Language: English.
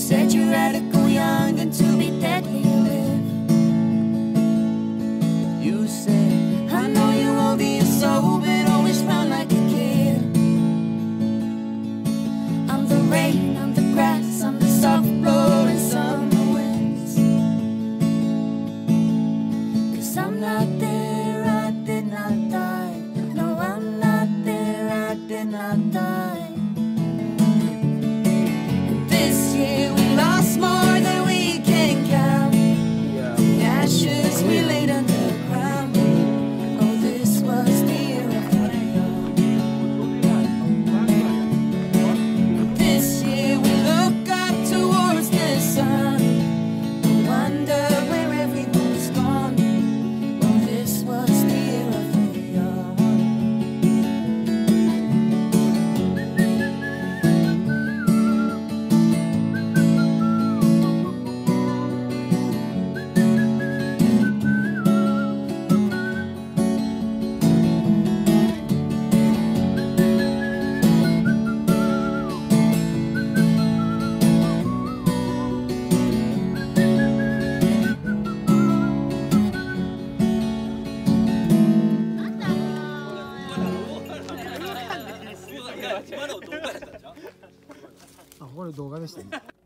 said you're radical young and to be dead where you live. You said, I know you won't be a soul, but always round like a kid. I'm the rain, I'm the grass, I'm the soft blowing summer winds. 'Cause I'm not there, I did not die. No, I'm not there, I did not die. This year we lost more than we can count. The ashes we laid underground. Oh, this was the year of the young. This year we look up towards the sun, wonder where everyone's gone. Oh, this was the year of the young. あ、これ動画でしたね。